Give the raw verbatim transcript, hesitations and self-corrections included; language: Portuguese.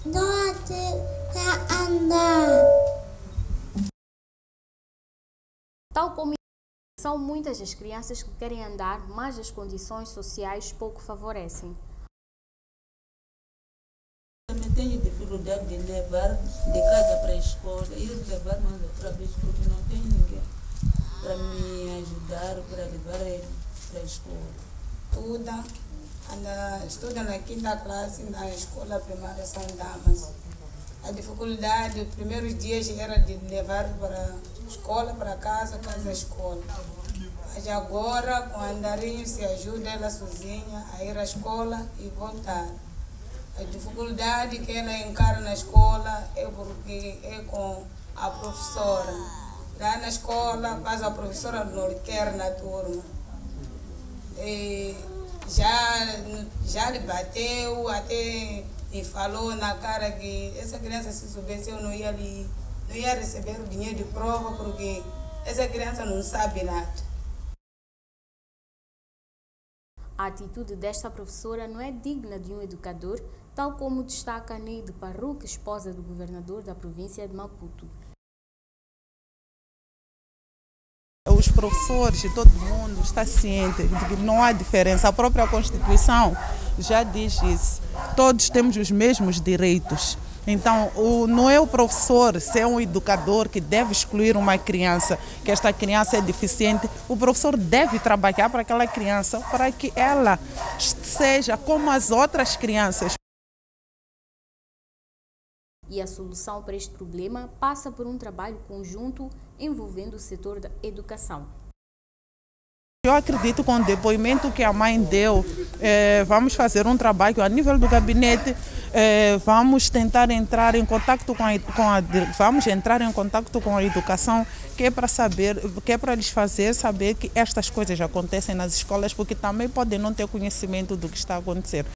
Doce para andar. Tal como são muitas as crianças que querem andar, mas as condições sociais pouco favorecem. Também tenho dificuldade de levar de casa para a escola e levar mais outra vez porque não tem ninguém para me ajudar, para levar ele para a escola. Estuda, anda, estuda na quinta classe na escola primária São Damas. A dificuldade, os primeiros dias era de levar para a escola, para casa, casa, escola. Mas agora, com o andarinho, se ajuda ela sozinha a ir à escola e voltar. A dificuldade que ela encara na escola é porque é com a professora. Lá na escola, mas a professora não quer na turma. E já, já lhe bateu, até e falou na cara que essa criança, se soubesse, eu não ia, lhe, não ia receber o dinheiro de prova, porque essa criança não sabe nada. A atitude desta professora não é digna de um educador, tal como destaca Neide Parruque, esposa do governador da província de Maputo. Os professores e todo mundo está ciente de que não há diferença. A própria Constituição já diz isso. Todos temos os mesmos direitos. Então, o, não é o professor ser um educador que deve excluir uma criança, que esta criança é deficiente. O professor deve trabalhar para aquela criança, para que ela seja como as outras crianças. E a solução para este problema passa por um trabalho conjunto envolvendo o setor da educação. Eu acredito que com o depoimento que a mãe deu, eh, vamos fazer um trabalho a nível do gabinete, eh, vamos tentar entrar em contato com a, com a vamos entrar em contato com a educação, que é para saber, que é para lhes fazer saber que estas coisas acontecem nas escolas, porque também podem não ter conhecimento do que está a acontecer.